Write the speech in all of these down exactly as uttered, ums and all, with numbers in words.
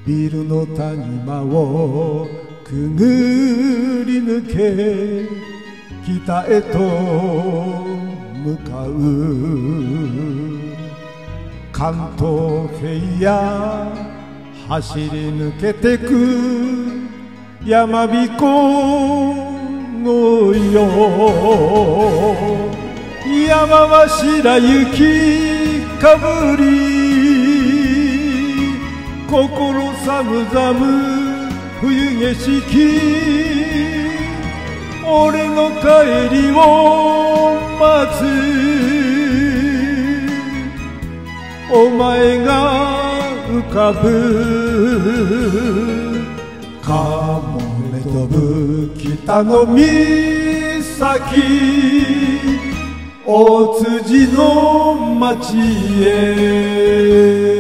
ビルの谷間をくぐり抜け北へと向かう関東平野走り抜けてく山彦のよ山は白雪かぶり心寒々冬景色俺の帰りを待つお前が浮かぶカモメ飛ぶ北の岬大辻の町へ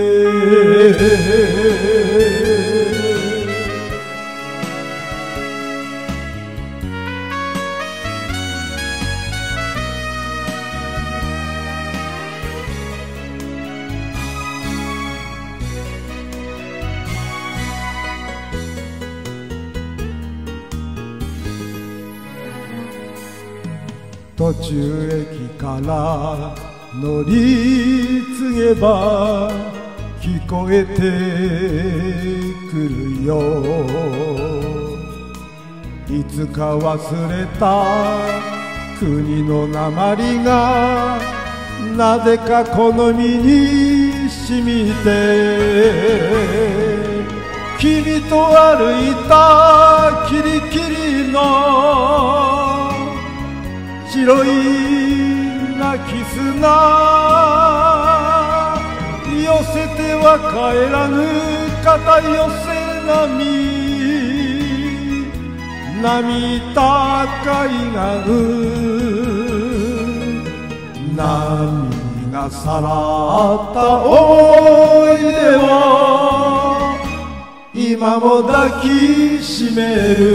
途中駅から乗り継げば聞こえてくるよいつか忘れた国の訛りがなぜかこの身に染みて君と歩いたキリキリの白い泣き砂寄せては帰らぬ片寄せ波波高いがう波がさらった思い出を今も抱きしめ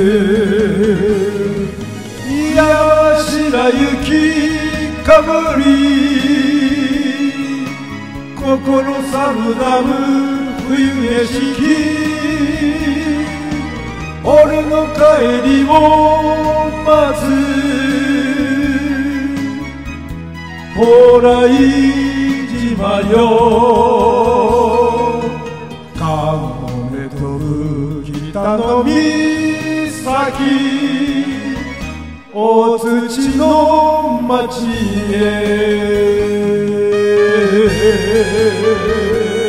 る山白雪かぶり心寒々冬景色俺の帰りを待つ蓬莱島よカモメ飛ぶ北の岬大槌の町へ